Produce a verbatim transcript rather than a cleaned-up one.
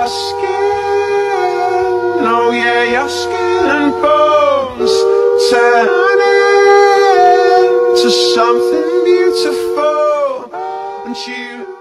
your skin, oh yeah, your skin and bones turn into something beautiful, and you